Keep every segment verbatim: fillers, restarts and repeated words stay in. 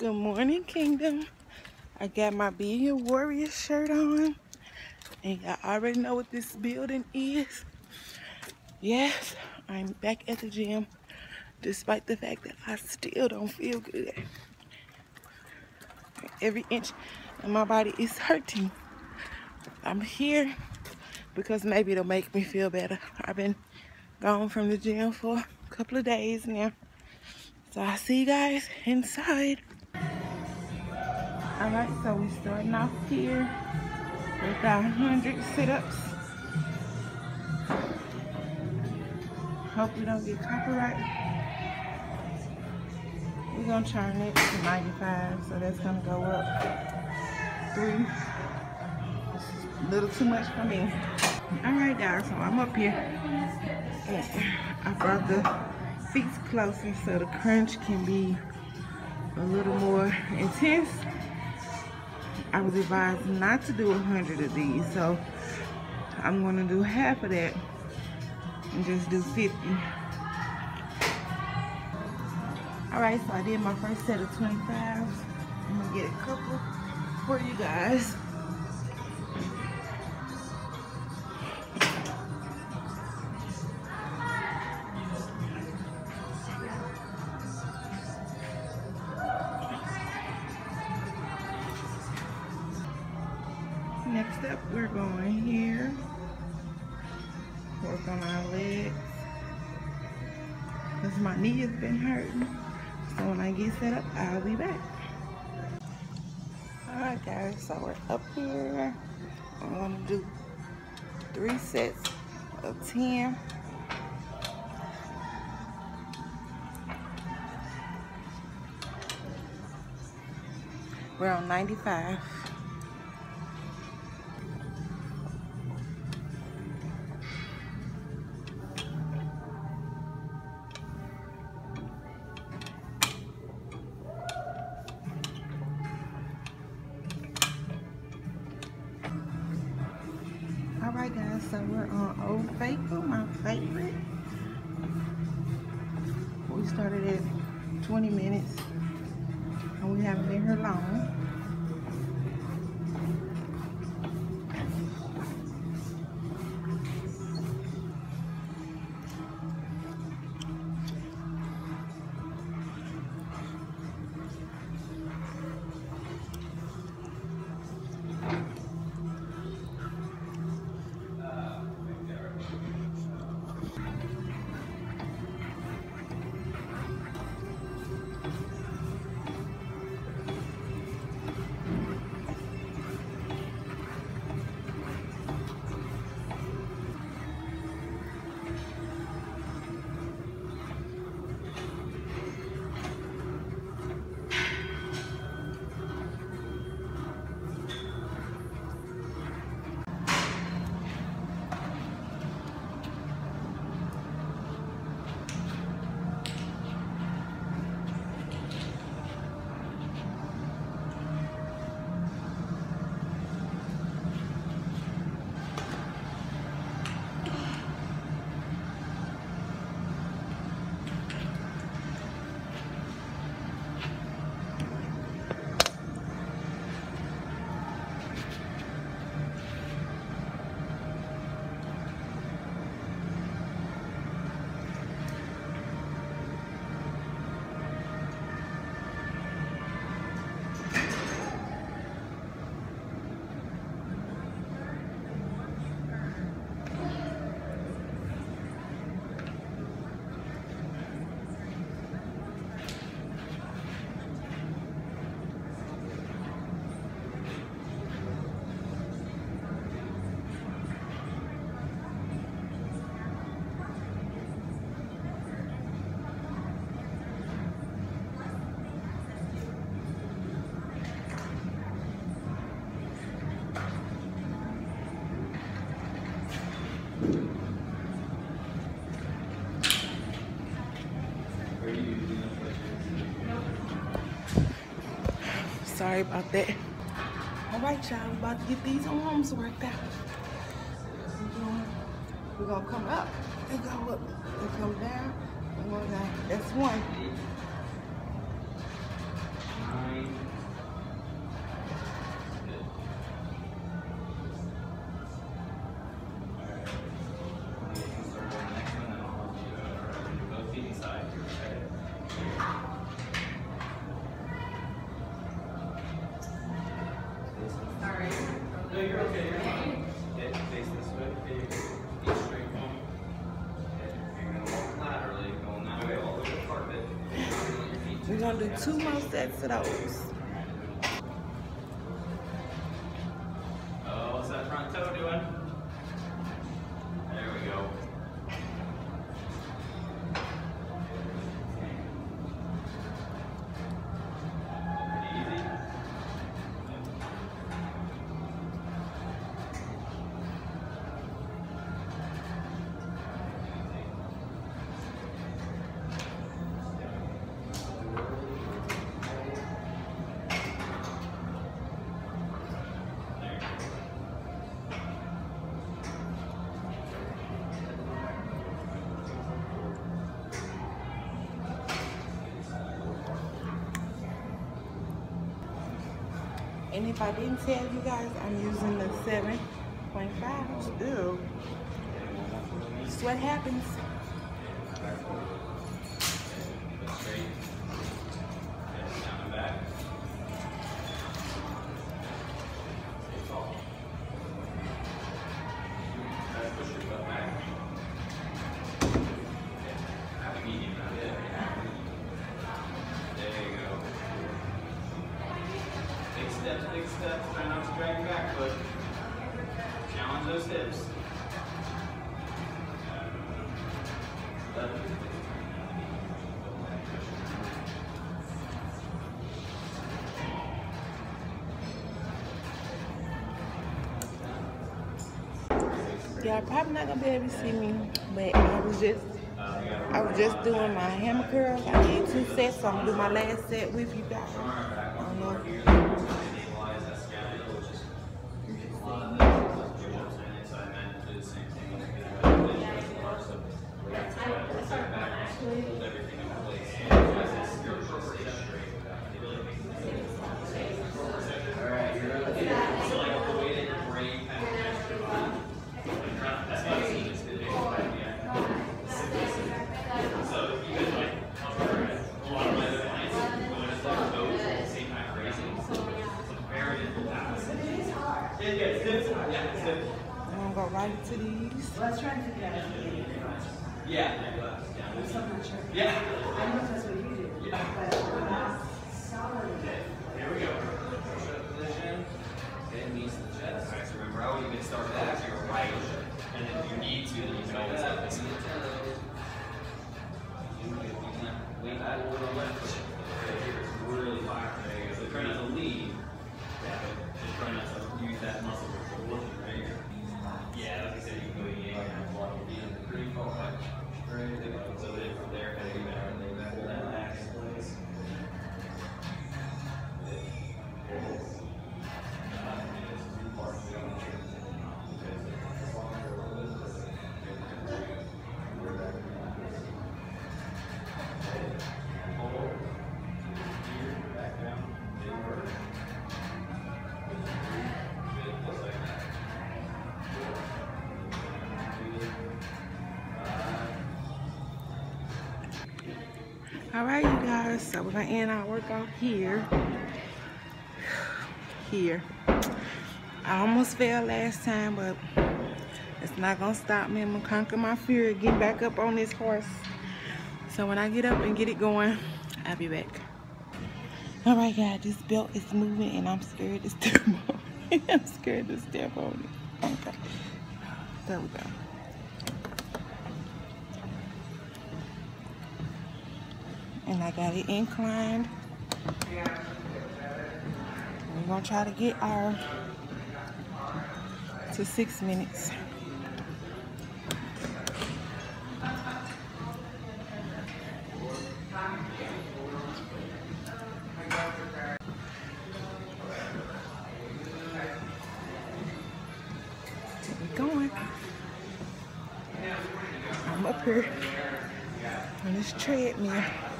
Good morning, Kingdom. I got my Be Your Warrior shirt on, and y'all already know what this building is. Yes, I'm back at the gym, despite the fact that I still don't feel good. Every inch of my body is hurting. I'm here because maybe it'll make me feel better. I've been gone from the gym for a couple of days now. So I'll see you guys inside. Alright, so we're starting off here with our one hundred sit-ups. Hope we don't get copyright. We're gonna turn it to ninety-five, so that's gonna go up three. This is a little too much for me. Alright guys, so I'm up here. I brought the feet closer so the crunch can be a little more intense. I was advised not to do a hundred of these, so I'm gonna do half of that and just do fifty. Alright, so I did my first set of twenty-fives. I'm gonna get a couple for you guys. Next up, we're going here. Work on our legs. Because my knee has been hurting. So when I get set up, I'll be back. Alright guys, so we're up here. I'm going to do three sets of ten. We're on ninety-five. Alright guys, so we're on Old Faithful, my favorite. We started at twenty minutes and we haven't been here long. Sorry about that. Alright y'all, we're about to get these arms worked out. We're gonna come up and go up and come down and go down. That's one. No, you're okay. You're fine. Head face this way. Keep straight going. You're gonna walk laterally, going that way all over the carpet. We're gonna do two more sets of those. Oh, what's that front toe doing? There we go. Pretty easy. And if I didn't tell you guys, I'm using the seven point five. Ew. That's what happens. Straight. Down and back. Stay tall. Try to push your butt back. Have a medium, not it. There you go. Big steps, big steps. Try not to drag your back foot. Challenge those hips. Left. Y'all probably not gonna be able to see me, but I was just I was just doing my hammer curls. I did two sets, so I'm gonna do my last set with you guys. I don't know if you Stabilize that scapula, which is so I meant to do the same thing. Hold everything in place. All right, you're okay. So like the way that your brain kind of gets your body. That's why it's easy to do. So even like a lot of my other clients, when it's like those at the same time raising, it's very difficult task. Yeah, yeah, it's difficult. Yeah, it's difficult. I'm gonna go right into these. Let's try to figure out. Yeah. I'm not sure. Yeah. I know that's what you do. Yeah. But uh, solid. Here we go. Push up position. Okay, knees to the chest. All right, so remember, I would even start that to your right. And then if you need to, then you can always have this in the toes. You can lean back a little left. Right here is really fire. There you go. So try not to lead. Yeah, but just try not to use that muscle for looking right here. Yeah, like I said, you can go yang and block your feet in the pretty far back. Straight. So then from there, kind of even out and lay back. Hold that back in place. All right, you guys, so we're gonna end our workout here. Here. I almost failed last time, but it's not gonna stop me. I'm gonna conquer my fear of getting back up on this horse. So when I get up and get it going, I'll be back. All right, guys, this belt is moving and I'm scared to step on it. I'm scared to step on it. Okay, there we go. And I got it inclined. We're gonna try to get our to six minutes. We're going. I'm up here on this treadmill.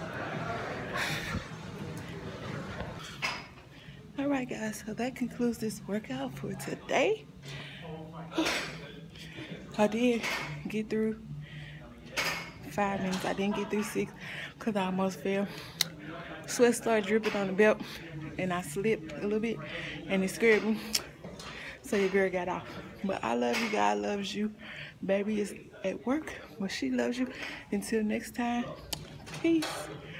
All right, guys, so that concludes this workout for today. I did get through five minutes. I didn't get through six because I almost fell. Sweat started dripping on the belt and I slipped a little bit and it scared me. So your girl got off. But I love you, God loves you. Baby is at work, but she loves you. Until next time, peace.